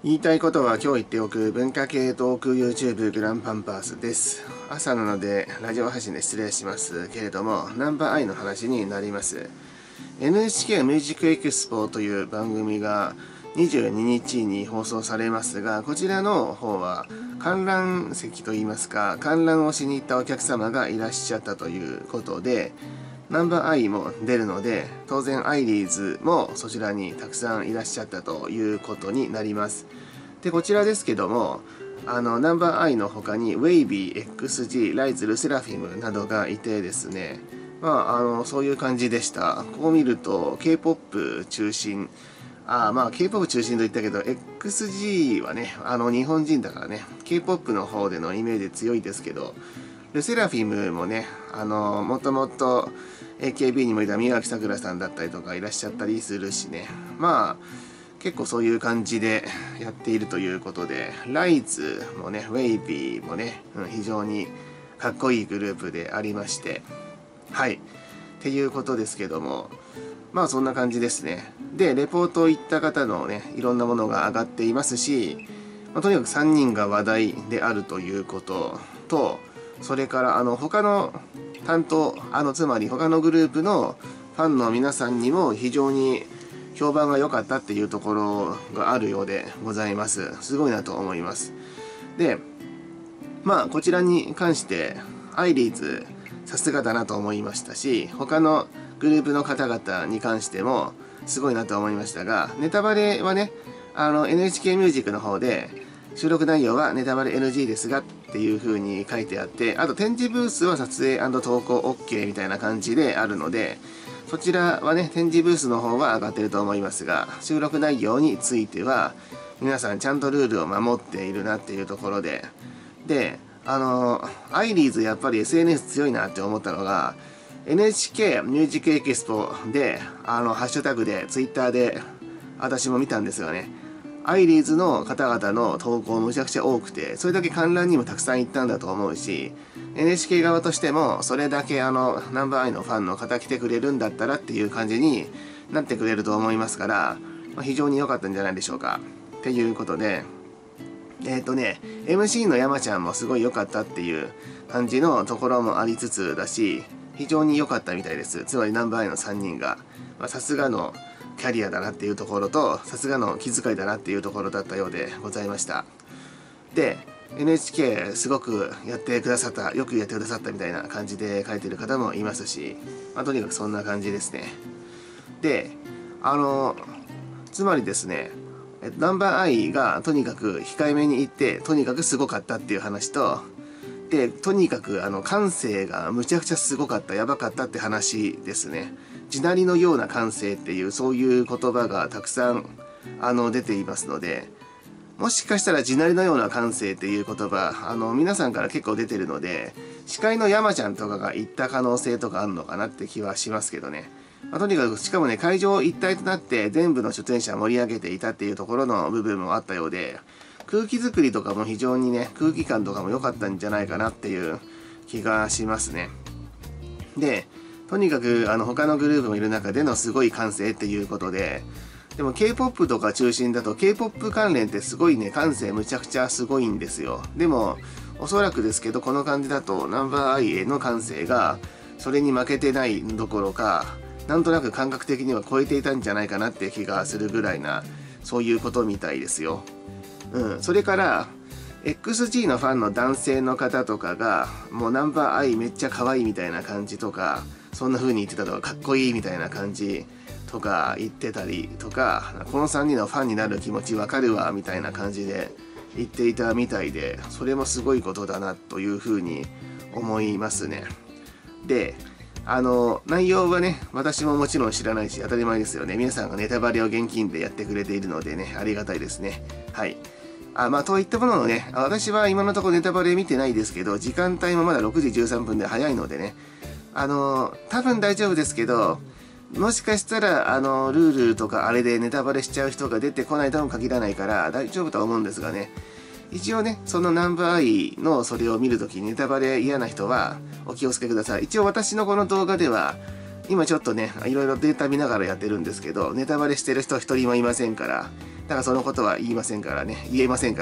言いたいことは今日言っておく文化系トーク YouTube グランパンパースです。朝なのでラジオ配信で失礼しますけれども、ナンバーアイの話になります。NHK ミュージックエキスポという番組が22日に放送されますが、こちらの方は観覧席といいますか、観覧をしに行ったお客様がいらっしゃったということで、ナンバーアイも出るので、当然アイリーズもそちらにたくさんいらっしゃったということになります。で、こちらですけども、ナンバーアイの他にウェイビー、XG、ライズ、ルセラフィムなどがいてですね、そういう感じでした。ここを見ると K-POP 中心、K-POP 中心と言ったけど、XG はね、日本人だからね、K-POP の方でのイメージ強いですけど、ルセラフィムもね、もともと AKB にもいた宮脇さくらさんだったりとかいらっしゃったりするしね、結構そういう感じでやっているということで、ライズもね、ウェイビーもね、非常にかっこいいグループでありまして、はい。っていうことですけども、そんな感じですね。で、レポート行った方のね、いろんなものが上がっていますし、とにかく3人が話題であるということと、それから他の担当、つまり他のグループのファンの皆さんにも非常に評判が良かったっていうところがあるようでございます。すごいなと思います。で、こちらに関してアイリーズさすがだなと思いましたし、他のグループの方々に関してもすごいなと思いましたが、ネタバレはね、NHK ミュージックの方で収録内容はネタバレ NG ですがっていう風に書いてあって、あと展示ブースは撮影&投稿 OK みたいな感じであるので、そちらはね、展示ブースの方は上がってると思いますが、収録内容については皆さんちゃんとルールを守っているなっていうところで、アイリーズやっぱり SNS 強いなって思ったのが、NHK ミュージックエキスポで、ハッシュタグで、ツイッターで、私も見たんですがね、アイリーズの方々の投稿むちゃくちゃ多くて、それだけ観覧にもたくさん行ったんだと思うし、NHK 側としても、それだけナンバーアイのファンの方来てくれるんだったらっていう感じになってくれると思いますから、非常に良かったんじゃないでしょうか。っていうことで、MC の山ちゃんもすごい良かったっていう感じのところもありつつだし、非常に良かったみたいです。つまりナンバーアイの3人が、さすがのキャリアだなっていうところと、さすがの気遣いだなっていうところだったようでございました。で、NHK すごくやってくださった、よくやってくださったみたいな感じで書いてる方もいますし、とにかくそんな感じですね。で、つまりですね、ナンバーアイがとにかく控えめに言って、とにかくすごかったっていう話と、で、とにかく感性がむちゃくちゃすごかった、やばかったって話ですね。地鳴りのような感性っていう、そういう言葉がたくさん出ていますので、もしかしたら地鳴りのような感性っていう言葉、皆さんから結構出てるので、司会の山ちゃんとかが言った可能性とかあるのかなって気はしますけどね。とにかく、しかもね、会場一体となって全部の出演者を盛り上げていたっていうところの部分もあったようで、空気作りとかも非常にね、空気感とかも良かったんじゃないかなっていう気がしますね。で、とにかく他のグループもいる中でのすごい感性っていうことで、でも K-POP とか中心だと K-POP 関連ってすごいね、感性むちゃくちゃすごいんですよ。でも、おそらくですけど、この感じだとナンバーアイへの感性がそれに負けてないどころか、なんとなく感覚的には超えていたんじゃないかなって気がするぐらいな、そういうことみたいですよ。それから、XG のファンの男性の方とかが、もうナンバーアイめっちゃ可愛いみたいな感じとか、そんな風に言ってたとか、かっこいいみたいな感じとか言ってたりとか、この3人のファンになる気持ちわかるわみたいな感じで言っていたみたいで、それもすごいことだなという風に思いますね。で、内容はね、私ももちろん知らないし当たり前ですよね。皆さんがネタバレを現金でやってくれているのでね、ありがたいですね。はい。といったもののね、私は今のところネタバレ見てないですけど、時間帯もまだ6時13分で早いのでね、多分大丈夫ですけど、もしかしたら、ルールとかあれでネタバレしちゃう人が出てこないとも限らないから大丈夫とは思うんですがね、一応ね、そのナンバーアイのそれを見るときにネタバレ嫌な人はお気をつけください。一応私のこの動画では、今ちょっとね、いろいろデータ見ながらやってるんですけど、ネタバレしてる人一人もいませんから、 だからそのことは言えませんから、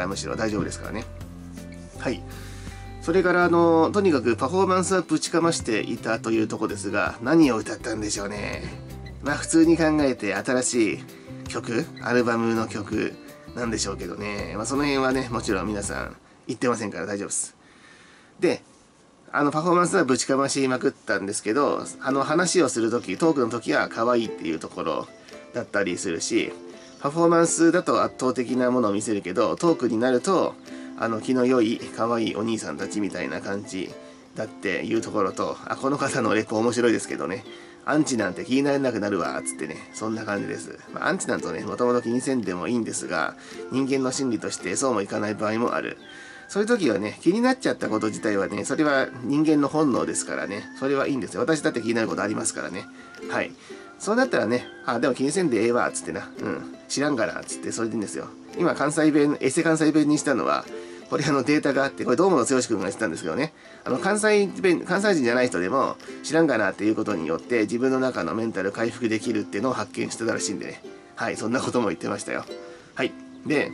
むしろ大丈夫ですからね。はい。それからとにかくパフォーマンスはぶちかましていたというとこですが、何を歌ったんでしょうね。まあ普通に考えて新しい曲、アルバムの曲なんでしょうけどね。まあその辺はね、もちろん皆さん言ってませんから大丈夫です。で、パフォーマンスはぶちかましまくったんですけど、話をするとき、トークのときは可愛いっていうところだったりするし、パフォーマンスだと圧倒的なものを見せるけど、トークになると、気の良い可愛いお兄さんたちみたいな感じだっていうところと、この方のレポ面白いですけどね、アンチなんて気にならなくなるわ、つってね、そんな感じです。まあ、アンチなんとね、もともと気にせんでもいいんですが、人間の心理としてそうもいかない場合もある。そういう時はね、気になっちゃったこと自体はね、それは人間の本能ですからね、それはいいんですよ。私だって気になることありますからね。はい。そうなったらね、でも気にせんでええわ、つってな。知らんがな、つってそれでいいんですよ。今、関西弁、エセ関西弁にしたのは、これデータがあって、これ、堂本剛君が言ってたんですけどね、関西人じゃない人でも、知らんがなっていうことによって、自分の中のメンタル回復できるっていうのを発見してたらしいんでね。はい、そんなことも言ってましたよ。はい。で、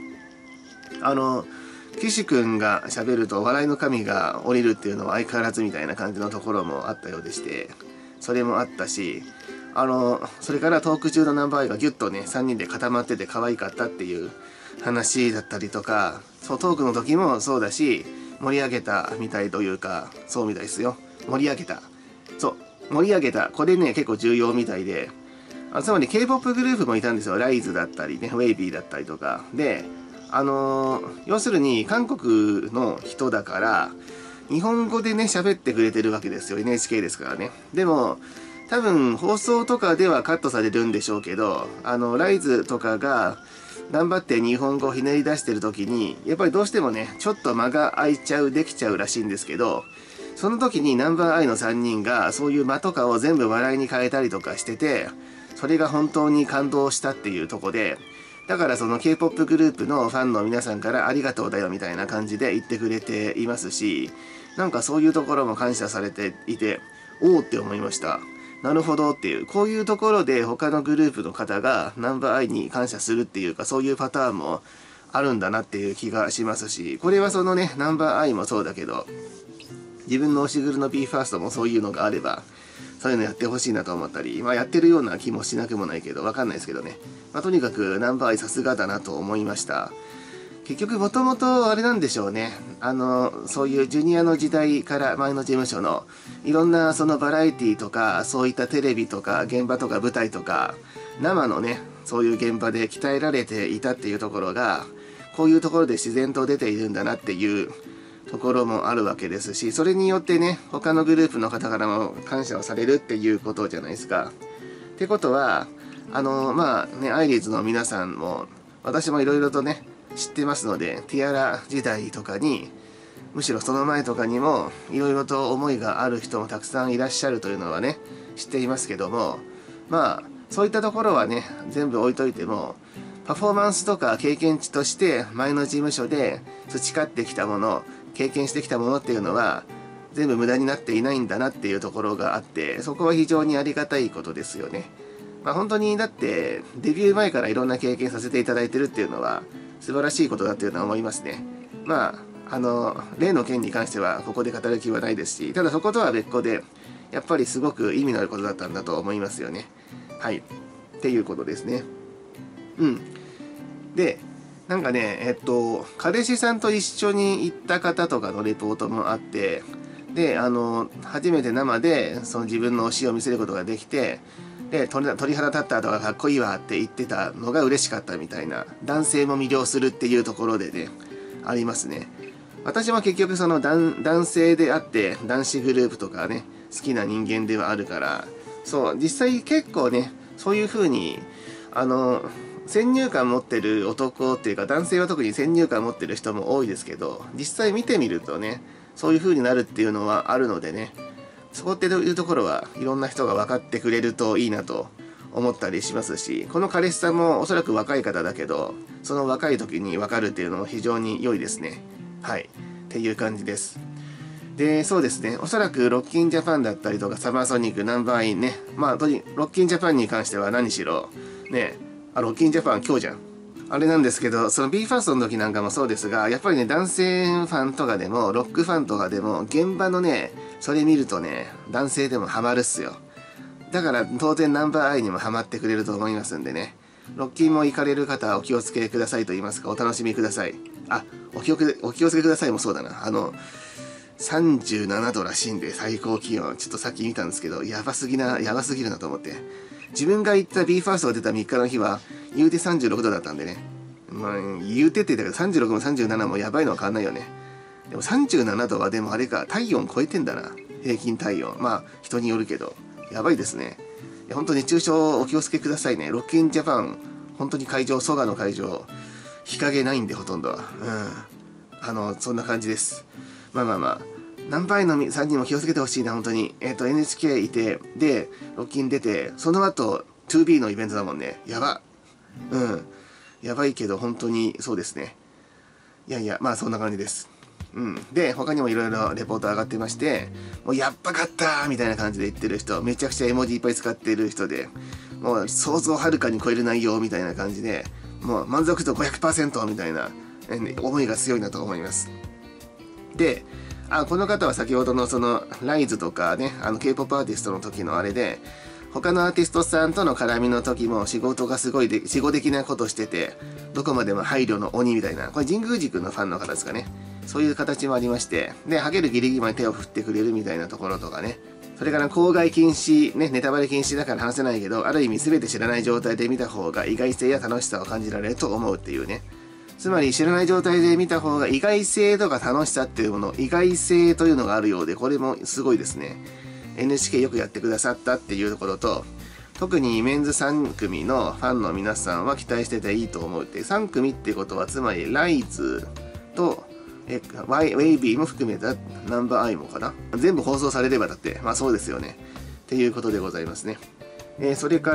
岸君が喋ると笑いの神が降りるっていうのは相変わらずみたいな感じのところもあったようでして、それもあったし、それからトーク中のナンバーアイがギュッとね、3人で固まってて可愛かったっていう話だったりとか、そうトークの時もそうだし、盛り上げたみたいというか、そうみたいですよ。盛り上げた。そう、盛り上げた。これね、結構重要みたいで、つまり K-POP グループもいたんですよ。ライズだったりね、ウェイビーだったりとか。で、要するに韓国の人だから、日本語でね、喋ってくれてるわけですよ。NHK ですからね。でも、多分放送とかではカットされるんでしょうけど、ライズとかが頑張って日本語をひねり出してる時に、やっぱりどうしてもね、ちょっと間が空いちゃう、できちゃうらしいんですけど、その時にナンバーアイの3人がそういう間とかを全部笑いに変えたりとかしてて、それが本当に感動したっていうとこで、だからその K-POP グループのファンの皆さんからありがとうだよみたいな感じで言ってくれていますし、なんかそういうところも感謝されていて、おーって思いました。なるほどっていう、こういうところで他のグループの方がナンバーアイに感謝するっていうか、そういうパターンもあるんだなっていう気がしますし、これはそのね、ナンバーアイもそうだけど、自分の推しグルの BE:FIRST もそういうのがあれば、そういうのやってほしいなと思ったり、まあやってるような気もしなくもないけど、わかんないですけどね。まあとにかくナンバーアイさすがだなと思いました。結局もともとあれなんでしょうね。そういうジュニアの時代から前の事務所のいろんなそのバラエティとか、そういったテレビとか現場とか舞台とか、生のね、そういう現場で鍛えられていたっていうところが、こういうところで自然と出ているんだなっていうところもあるわけですし、それによってね、他のグループの方からも感謝をされるっていうことじゃないですか。ってことは、まあね、アイリーズの皆さんも、私もいろいろとね、知ってますので、ティアラ時代とかに、むしろその前とかにも、いろいろと思いがある人もたくさんいらっしゃるというのはね、知っていますけども、まあ、そういったところはね、全部置いといても、パフォーマンスとか経験値として前の事務所で培ってきたもの、経験してきたものっていうのは、全部無駄になっていないんだなっていうところがあって、そこは非常にありがたいことですよね。まあ本当にだってデビュー前からいろんな経験させていただいてるっていうのは素晴らしいことだっていうのは思いますね。まあ例の件に関してはここで語る気はないですし、ただそことは別個でやっぱりすごく意味のあることだったんだと思いますよね。はい。っていうことですね。で、なんかね、彼氏さんと一緒に行った方とかのレポートもあって、で、初めて生でその自分の推しを見せることができて、で、鳥肌立ったとかかっこいいわって言ってたのが嬉しかったみたいな、男性も魅了するっていうところでね、ありますね。私も結局その男性であって男子グループとかね、好きな人間ではあるから、そう、実際結構ね、そういう風に、先入観持ってる男っていうか男性は特に先入観持ってる人も多いですけど、実際見てみるとね、そういう風になるっていうのはあるのでね、そこっていうところはいろんな人が分かってくれるといいなと思ったりしますし、この彼氏さんもおそらく若い方だけど、その若い時に分かるっていうのも非常に良いですね。はい。っていう感じです。で、そうですね。おそらくロッキンジャパンだったりとかサマーソニックナンバーインね。まあ、ロッキンジャパンに関しては何しろ、ね、ロッキンジャパン今日じゃん。 あれなんですけど、その BE:FIRST の時なんかもそうですが、やっぱりね、男性ファンとかでも、ロックファンとかでも、現場のね、それ見るとね、男性でもハマるっすよ。だから当然ナンバーアイにもハマってくれると思いますんでね。ロッキンも行かれる方はお気をつけくださいと言いますか、お楽しみください。あ、お気をつけくださいもそうだな。37度らしいんで、最高気温。ちょっとさっき見たんですけど、やばすぎるなと思って。自分が行った BE:FIRST が出た3日の日は、言うて36度だったんでね。まあ、言うてって言ったけど、36も37もやばいのは変わんないよね。でも37度はでもあれか、体温超えてんだな。平均体温。まあ、人によるけど。やばいですね。本当に熱中症お気をつけくださいね。ロッキンジャパン、本当に蘇我の会場、日陰ないんでほとんど。そんな感じです。まあ。ナンバーアイの3人も気をつけてほしいな、本当に。NHK いて、で、ロッキン出て、その後、2B のイベントだもんね。やば。やばいけど、本当にそうですね。まあそんな感じです。で、他にもいろいろレポート上がってまして、もうやっぱ勝ったーみたいな感じで言ってる人、めちゃくちゃ絵文字いっぱい使ってる人で、もう想像をはるかに超える内容みたいな感じで、もう満足度 500% みたいな思いが強いなと思います。で、この方は先ほどのそのライズとかね、K-POP アーティストの時のあれで、他のアーティストさんとの絡みの時も仕事がすごい仕事的なことしてて、どこまでも配慮の鬼みたいな、これ神宮寺君のファンの方ですかね。そういう形もありまして、で、ハゲるギリギリまで手を振ってくれるみたいなところとかね。それから公害禁止、ね、ネタバレ禁止だから話せないけど、ある意味全て知らない状態で見た方が意外性や楽しさを感じられると思うっていうね。つまり知らない状態で見た方が意外性とか楽しさっていうもの、意外性というのがあるようで、これもすごいですね。NHK よくやってくださったっていうところと、特にメンズ3組のファンの皆さんは期待してていいと思うって、3組ってことはつまりライズとウェイビーも含めたナンバーアイもかな、全部放送されればだって、まあそうですよね。っていうことでございますね。それから、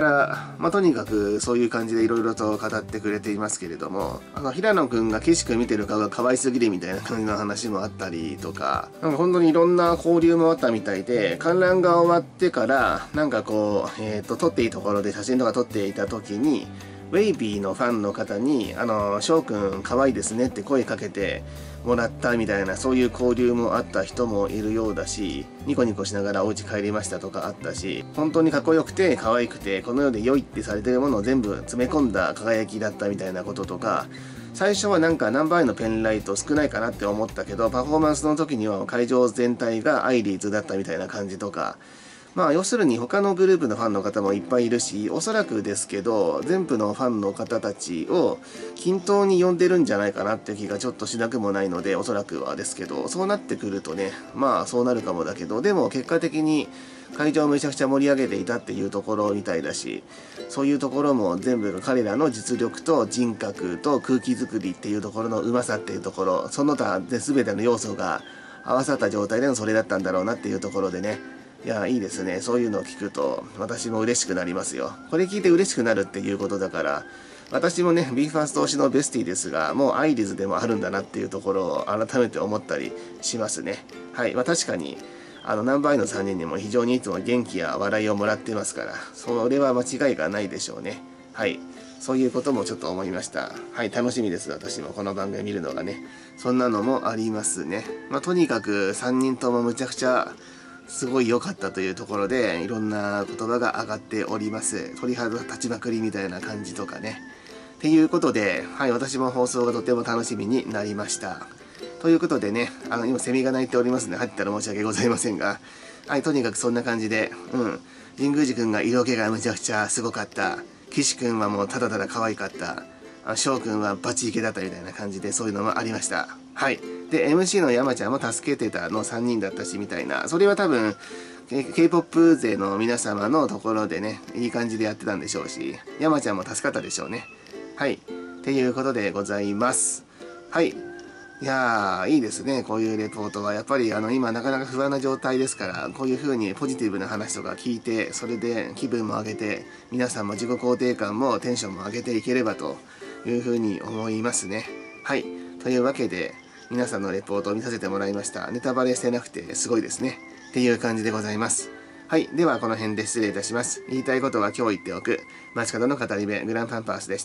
とにかくそういう感じでいろいろと語ってくれていますけれども、平野くんが岸くん見てる顔が可愛すぎるみたいな感じの話もあったりとか、なんか本当にいろんな交流もあったみたいで、観覧が終わってから、なんかこう、撮っていいところで写真とか撮っていた時に、ウェイビーのファンの方に、翔くん可愛いですねって声かけてもらったみたいな、そういう交流もあった人もいるようだし、ニコニコしながらお家帰りましたとかあったし、本当にかっこよくて可愛くて、この世で良いってされてるものを全部詰め込んだ輝きだったみたいなこととか、最初はなんかナンバーアイのペンライト少ないかなって思ったけど、パフォーマンスの時には会場全体がアイリーズだったみたいな感じとか、まあ要するに他のグループのファンの方もいっぱいいるし、おそらくですけど全部のファンの方たちを均等に呼んでるんじゃないかなっていう気がちょっとしなくもないので、おそらくはですけど、そうなってくるとね、まあそうなるかもだけど、でも結果的に会場をめちゃくちゃ盛り上げていたっていうところみたいだし、そういうところも全部が彼らの実力と人格と空気作りっていうところのうまさっていうところ、その他で全ての要素が合わさった状態でのそれだったんだろうなっていうところでね、いや、いいですね。そういうのを聞くと、私も嬉しくなりますよ。これ聞いて嬉しくなるっていうことだから、私もね、BE:FIRST 推しのベスティですが、もうアイリズでもあるんだなっていうところを改めて思ったりしますね。はい。確かに、ナンバーアイの3人にも非常にいつも元気や笑いをもらってますから、それは間違いがないでしょうね。はい。そういうこともちょっと思いました。はい。楽しみです。私もこの番組見るのがね。そんなのもありますね。とにかく3人ともむちゃくちゃ、すごい良かったというところでいろんな言葉が上がっております。鳥肌立ちまくりみたいな感じとかね。っていうことで、はい、私も放送がとても楽しみになりました。ということでね、今セミが鳴いておりますので、入ったら申し訳ございませんが、はい、とにかくそんな感じで、神宮寺くんが色気がむちゃくちゃすごかった。岸くんはもうただただ可愛かった。翔くんはバチイケだったみたいな感じで、そういうのもありました。はい。で、MC の山ちゃんも助けてたの3人だったしみたいな。それは多分、K-POP 勢の皆様のところでね、いい感じでやってたんでしょうし、山ちゃんも助かったでしょうね。はい。っていうことでございます。はい。いやー、いいですね。こういうレポートは。やっぱり今なかなか不安な状態ですから、こういう風にポジティブな話とか聞いて、それで気分も上げて、皆さんも自己肯定感もテンションも上げていければという風に思いますね。はい。というわけで、皆さんのレポートを見させてもらいました。ネタバレしてなくてすごいですね。っていう感じでございます。はい。では、この辺で失礼いたします。言いたいことは今日言っておく。街角の語り部、グランパンパースでした。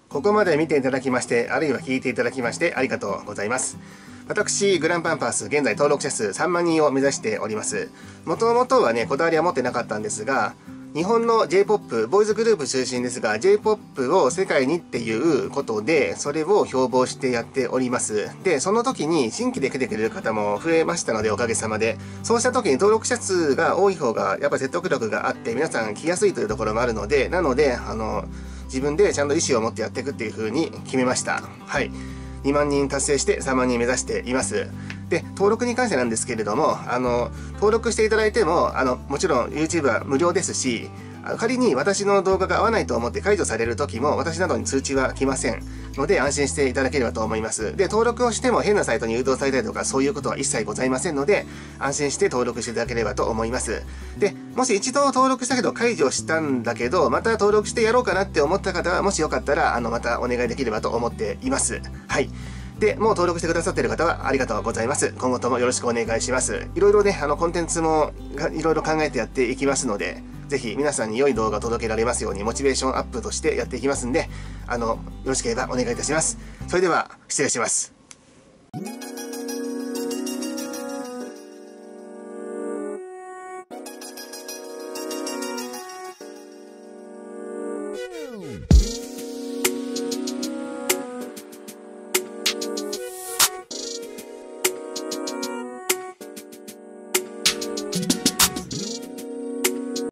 ここまで見ていただきまして、あるいは聞いていただきましてありがとうございます。私、グランパンパース、現在登録者数3万人を目指しております。もともとはね、こだわりは持ってなかったんですが、日本の J-POP、ボーイズグループ中心ですが、J-POP を世界にっていうことで、それを標榜してやっております。で、その時に新規で来てくれる方も増えましたので、おかげさまで。そうした時に登録者数が多い方が、やっぱ説得力があって、皆さん来やすいというところもあるので、なので、自分でちゃんと意思を持ってやっていくっていう風に決めました。はい。2万人達成して3万人目指しています。で、登録に関してなんですけれども、登録していただいても、もちろん YouTube は無料ですし、仮に私の動画が合わないと思って解除される時も、私などに通知は来ませんので、安心していただければと思います。で、登録をしても変なサイトに誘導されたりとか、そういうことは一切ございませんので、安心して登録していただければと思います。で、もし一度登録したけど解除したんだけど、また登録してやろうかなって思った方は、もしよかったら、またお願いできればと思っています。はい。で、もう登録してくださっている方はありがとうございます。今後ともよろしくお願いします。いろいろね、コンテンツもいろいろ考えてやっていきますので、ぜひ皆さんに良い動画を届けられますようにモチベーションアップとしてやっていきますんで、よろしければお願いいたします。それでは、失礼します。